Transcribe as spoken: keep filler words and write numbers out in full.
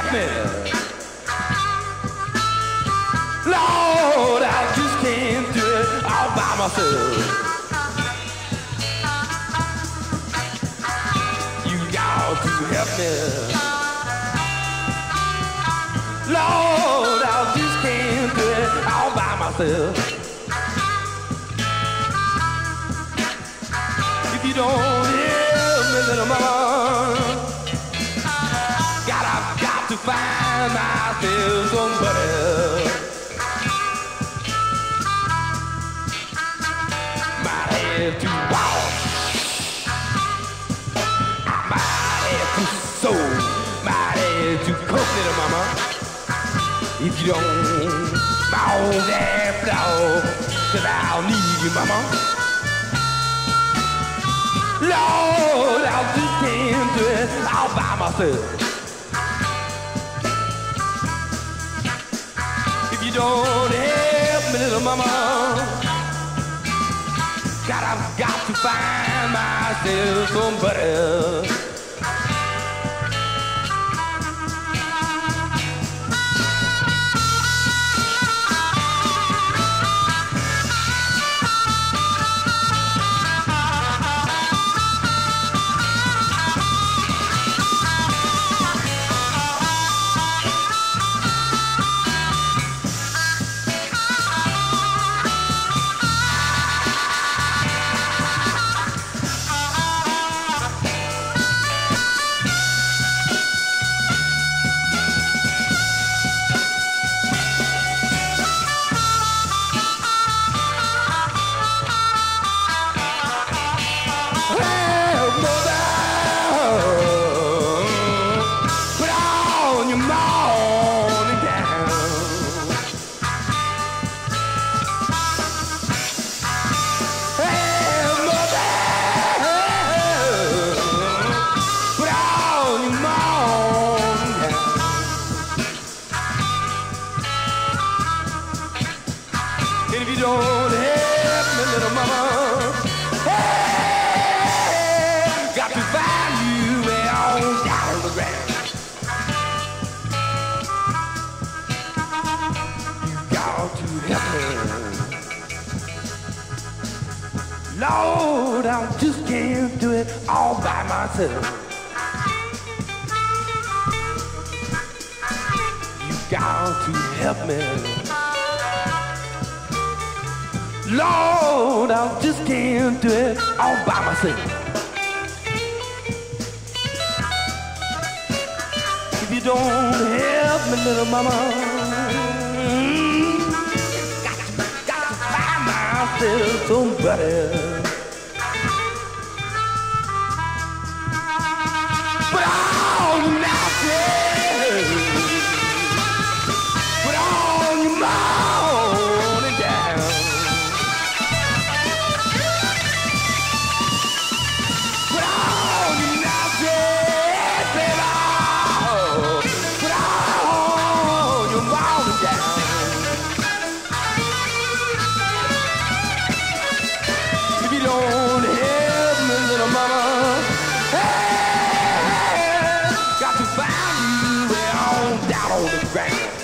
me. Lord, I just can't do it all by myself. You got to help me. Lord, I just can't do it all by myself. If you don't help me, little mama, God, I've got to find myself somebody. Might have to walk, I might have to sew, might have to cook, little mama. If you don't mow that floor, 'cause I'll need you, mama. Lord, I just can't do it all by myself. If you don't help me, little mama, God, I've got to find myself somebody else. If you don't help me, little mama, hey, got to find you way on down on the ground. You got to help me. Lord, I just can't do it all by myself. You got to help me. Lord, I just can't do it all by myself. If you don't help me, little mama, mm, got to, got to find myself somebody. But all you mountains, but all you mountains down. If you don't help me, little mama, hey, got to find you way on down on the ground.